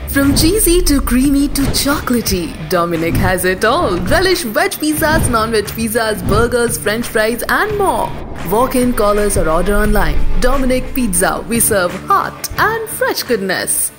From cheesy to creamy to chocolatey, Dominic has it all. Relish veg pizzas, non-veg pizzas, burgers, french fries and more. Walk in, call us or order online. Dominic Pizza. We serve hot and fresh goodness.